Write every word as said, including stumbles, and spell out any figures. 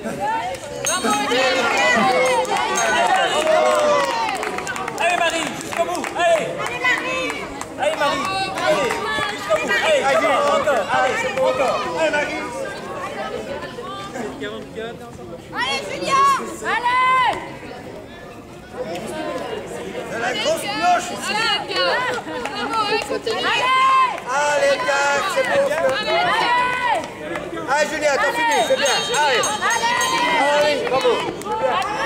Allez Marie, jusqu'au bout, allez. Allez Marie, allez, jusqu'au bout, allez, c'est bon, encore, allez, c'est bon, encore. Allez Marie. Allez Julien, allez. C'est la grosse cloche ici. Allez gars, bravo, continue. Allez gars, c'est bon. Allez Julien, t'as fini, c'est bien. Allez. Allez, bravo.